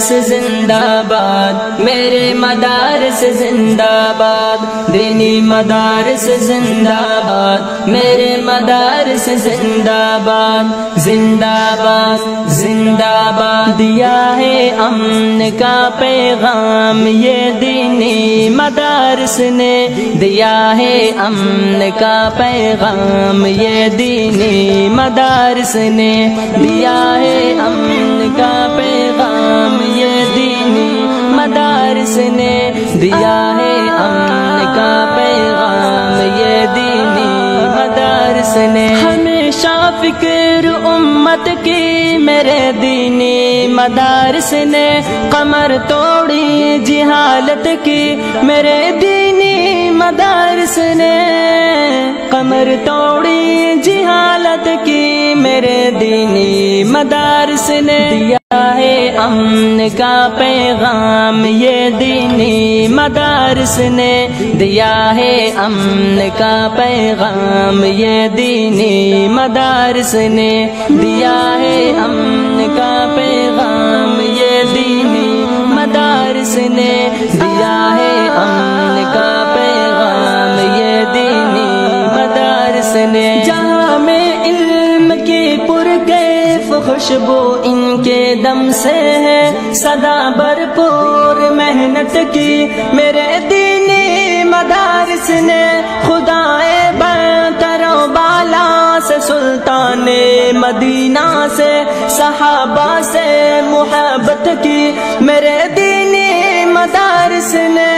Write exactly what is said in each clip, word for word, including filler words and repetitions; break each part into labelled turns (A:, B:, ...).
A: مدارس زندہ باد، میرے مدارس زندہ باد، دینی مدارس زندہ باد، میرے مدارس زندہ باد، زندہ باد زندہ باد۔ دیا ہے امن کا پیغام یہ دینی مدارس نے، دیا ہے امن کا پیغام یہ دینی مدارس نے، دیا ہے امن کا پیغام یہ دینی مدارس نے، دیا ہے امن کا پیغام یہ دینی مدارس نے۔ ہمیشہ فکر امت کی میرے دینی مدارس نے، کمر توڑی جہالت کی میرے دینی مدارس نے، کمر توڑی جہالت کی میرے دینی مدارس نے، دیا ہے امن کا پیغام یہ دینی مدارس نے، دیا ہے امن کا پیغام یہ دینی مدارس نے، دیا ہے امن کا پیغام یہ دینی مدارس نے، دیا ہے امن کا پیغام یہ دینی مدارس نے۔ جہاں میں علم کی پرکیف خوشبو ان کے دم سے ہے، سدا بھرپور محنت کی میرے دینی مدارس نے، خدائے برتر و بالا سے سلطان مدینہ سے صحابہ سے محبت کی میرے دینی مدارس نے،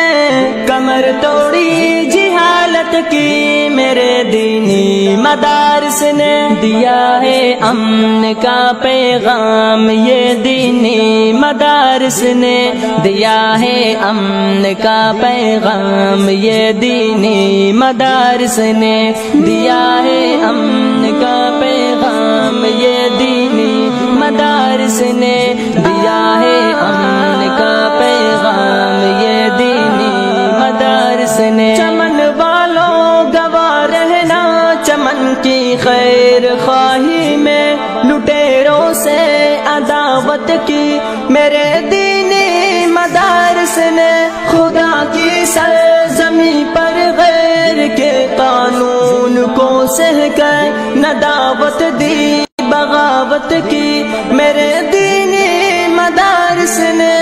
A: کمر توڑی جہالت کی میرے دینی مدارس نے، دیا ہے امن کا پیغام یہ دینی مدارس نے، دیا ہے امن کا پیغام یہ دینی مدارس نے، دیا ہے امن کا پیغام یہ دینی مدارس نے، دیا ہے امن کا پیغام یہ دینی مدارس نے۔ چمن والوں گواہ رہنا چمن کی خیر خواہی میں، لٹیروں سے عداوت کی میرے دینی مدارس نے، خدا کی سرزمین پر غیر کے قانون کو سہ کر نداوت دی بغاوت کی میرے دینی مدارس نے،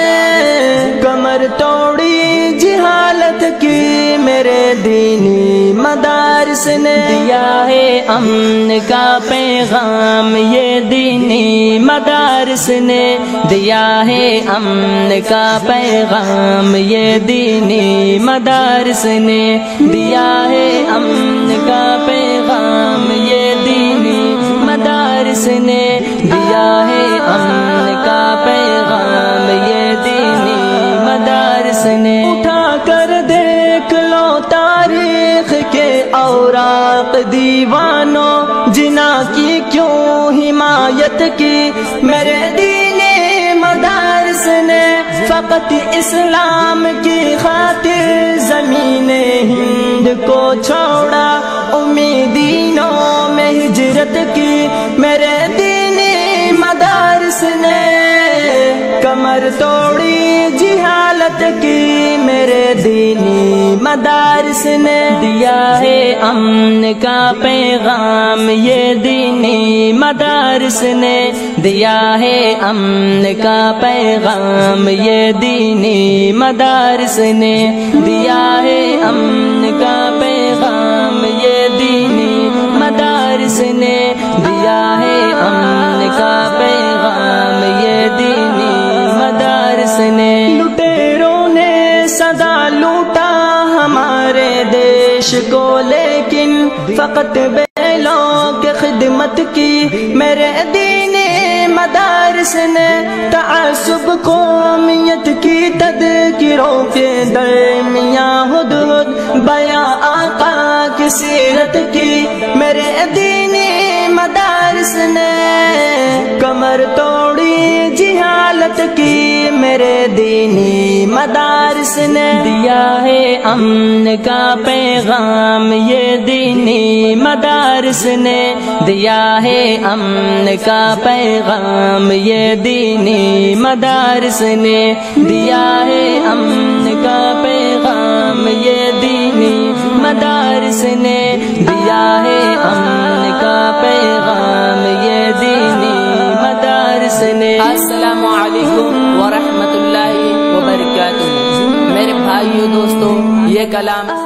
A: کمر توڑی جہالت کی میرے دینی مدارس نے، دیا ہے امن کا پیغام یہ دینی مدارس نے، دیا ہے امن کا پیغام یہ دینی مدارس نے، دیا ہے امن کا پیغام یہ دینی مدارس نے، دیا ہے امن کا پیغام یہ دینی مدارس نے۔ اٹھا کر دیکھ لو تاریخ کے اوراق دیوانوں، جنا کی کیوں حمایت کی میرے دینی مدارس نے، فقط اسلام کی خاطر زمین ہند کو چھوڑا، امیدینوں میں ہجرت کی میرے دینی مدارس نے، کمر توڑی جہالت کی میرے دینی مدارس نے، دیا ہے امن کا پیغام یہ دینی مدارس نے، دیا ہے امن کا پیغام یہ دینی مدارس نے، دیا ہے امن کا پیغام یہ دینی مدارس نے، دیا ہے امن کا پیغام یہ دینی مدارس نے۔ لٹیروں نے صدا لوٹا ہمارے دیش کو، لیکن فقط بیلوں کے خدمت کی میرے دینی مدارس نے، تعصب قومیت کی تذکیروں کے درمیان ہد ہد بیاں آقا کی سیرت کی میرے دینی مدارس نے، کمر توڑی جہالت کی میرے دینی مدارس نے، دیا ہے امن کا پیغام یہ دینی مدارس نے دیا ہے امن کا پیغام، یہ دینی مدارس نے دیا ہے امن کا پیغام، یہ دینی مدارس نے دیا ہے امن کا پیغام، یہ دینی مدارس نے۔
B: السلام علیکم ورحمۃ اللہ وبرکاتہ۔ میرے بھائیو دوستو، یہ کلام